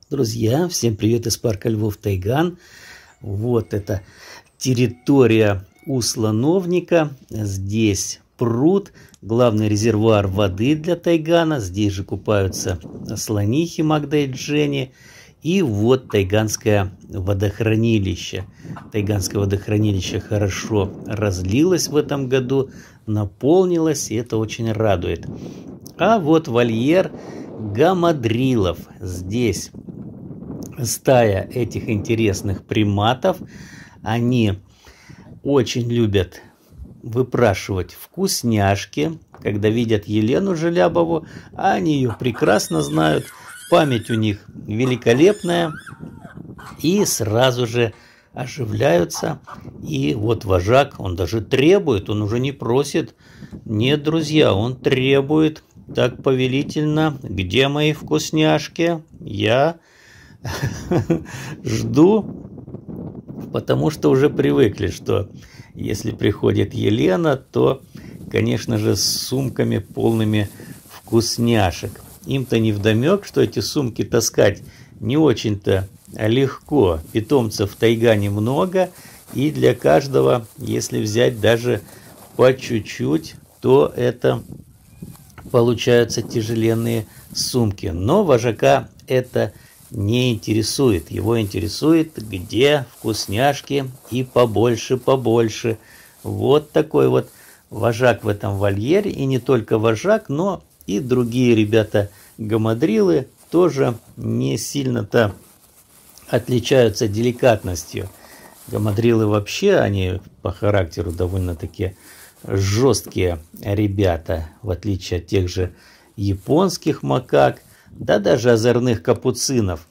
Друзья, всем привет из парка Львов Тайган. Вот это территория у Слоновника. Здесь пруд, главный резервуар воды для Тайгана. Здесь же купаются слонихи Магда и Дженни. И вот Тайганское водохранилище. Тайганское водохранилище хорошо разлилось в этом году, наполнилось, и это очень радует. А вот вольер гамадрилов. Здесь стая этих интересных приматов. Они очень любят выпрашивать вкусняшки, когда видят Елену Желябову, а они ее прекрасно знают. Память у них великолепная, и сразу же оживляются. И вот вожак, он даже требует, он уже не просит. Нет, друзья, он требует так повелительно: где мои вкусняшки? Я жду, потому что уже привыкли, что если приходит Елена, то, конечно же, с сумками полными вкусняшек. Им-то невдомек, что эти сумки таскать не очень-то легко. Питомцев в Тайгане много, и для каждого, если взять даже по чуть-чуть, то это получаются тяжеленные сумки. Но вожака это не интересует. Его интересует, где вкусняшки и побольше. Вот такой вот вожак в этом вольере. И не только вожак, но и другие ребята-гамадрилы тоже не сильно-то отличаются деликатностью. Гамадрилы вообще, они по характеру довольно-таки жесткие ребята, в отличие от тех же японских макак, да даже озорных капуцинов.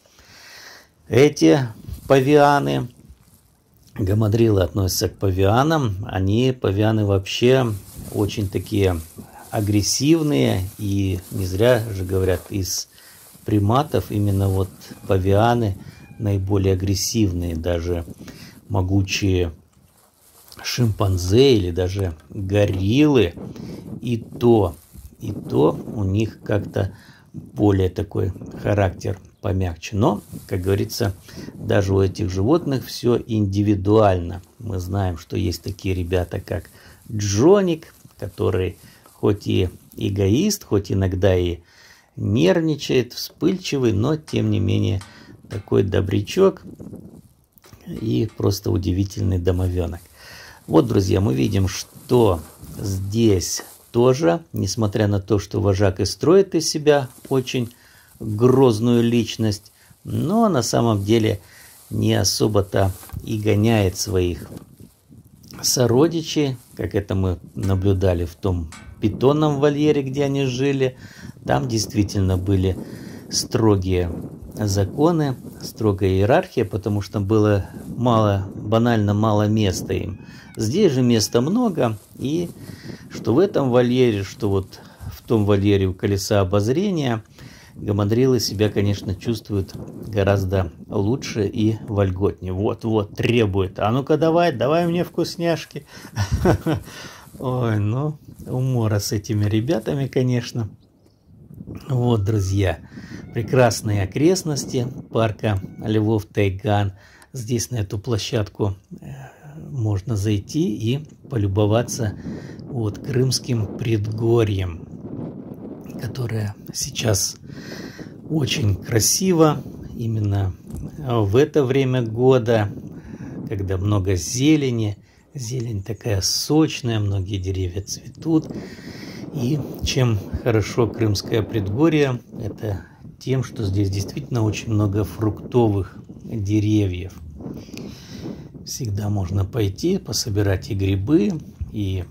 Эти павианы, гамадрилы относятся к павианам, павианы вообще очень такие агрессивные, и не зря же говорят, из приматов именно вот павианы наиболее агрессивные, даже могучие шимпанзе или даже гориллы, и то у них как-то более такой характер помягче. Но, как говорится, даже у этих животных все индивидуально. Мы знаем, что есть такие ребята, как Джоник, который хоть и эгоист, хоть иногда и нервничает, вспыльчивый, но тем не менее такой добрячок и просто удивительный домовенок. Вот, друзья, мы видим, что здесь тоже, несмотря на то, что вожак и строит из себя очень грозную личность, но на самом деле не особо-то и гоняет своих сородичей, как это мы наблюдали в том питонном вольере, где они жили. Там действительно были строгие законы, строгая иерархия, потому что было банально мало места им. Здесь же места много, и что в этом вольере, что вот в том вольере у колеса обозрения, гамадрилы себя, конечно, чувствуют гораздо лучше и вольготнее. Вот, требует. А ну-ка давай мне вкусняшки. Ой, ну, умора с этими ребятами, конечно. Вот, друзья, прекрасные окрестности парка Львов Тайган. Здесь на эту площадку можно зайти и полюбоваться вот крымским предгорьем, которое сейчас очень красиво именно в это время года, когда много зелени. Зелень такая сочная, многие деревья цветут. И чем хорошо крымское предгорье, это тем, что здесь действительно очень много фруктовых деревьев. Всегда можно пойти, пособирать и грибы, и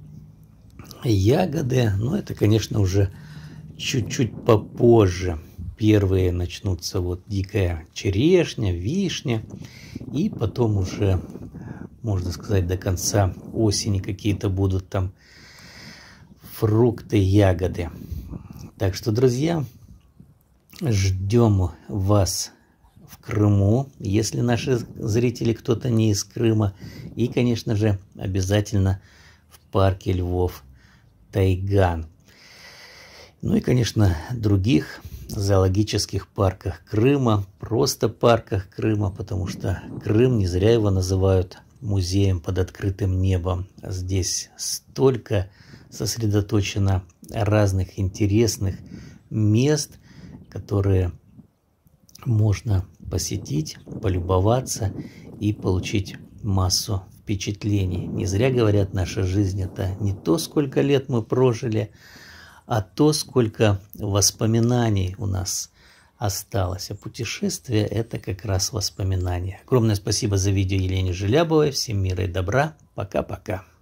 ягоды. Но это, конечно, уже чуть-чуть попозже. Первые начнутся вот дикая черешня, вишня. И потом уже, можно сказать, до конца осени какие-то будут там фрукты, ягоды. Так что, друзья, ждем вас в Крыму, если наши зрители кто-то не из Крыма. И, конечно же, обязательно в парке Львов Тайган. Ну и, конечно, других зоологических парках Крыма, просто парках Крыма, потому что Крым, не зря его называют музеем под открытым небом. Здесь столько сосредоточено разных интересных мест, которые можно посетить, полюбоваться и получить массу впечатлений. Не зря говорят, наша жизнь — это не то, сколько лет мы прожили, а то, сколько воспоминаний у нас осталось. А путешествие — это как раз воспоминания. Огромное спасибо за видео Елене Желябовой. Всем мира и добра. Пока-пока.